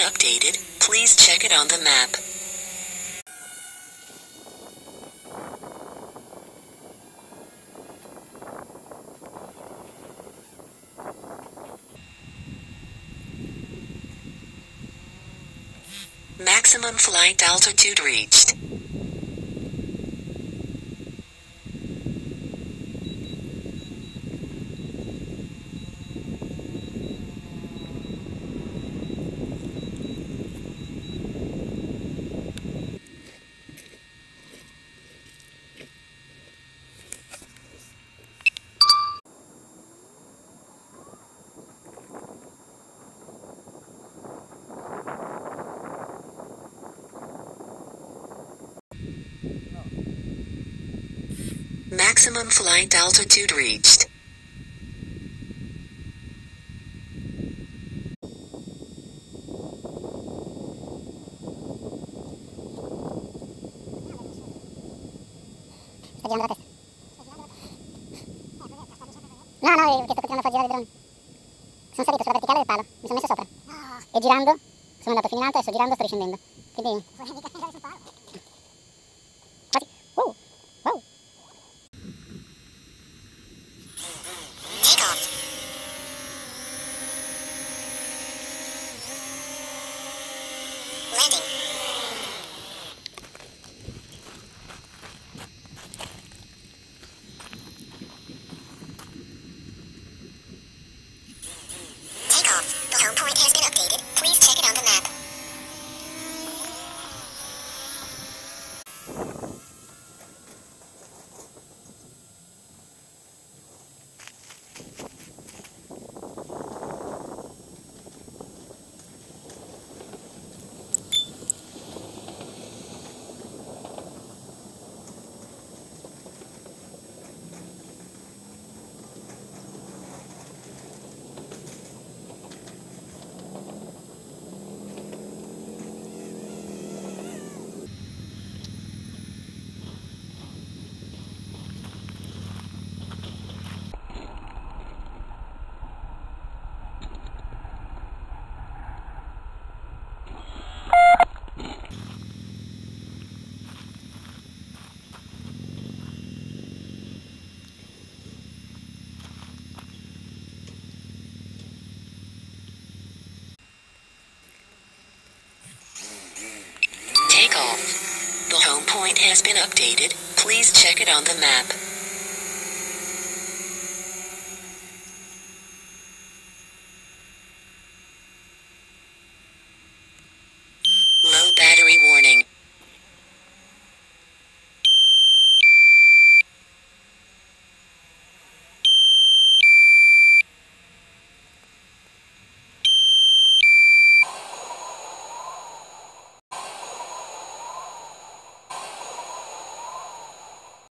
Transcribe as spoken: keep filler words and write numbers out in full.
updated. Please check it on the map. Maximum flight altitude reached. Maximum flight altitude reached. Sta girando la testa. No, no, perché sto continuando a far girare il drone. Sono salito sulla verticale del palo, mi sono messo sopra. E girando, sono andato fino in alto, adesso girando sto riscendendo. Quindi... Quasi. Wow, wow. Take off. Landing. Take off. The home point has been updated. Please check it on the map. Take off. The home point has been updated. Please check it on the map. Low battery warning.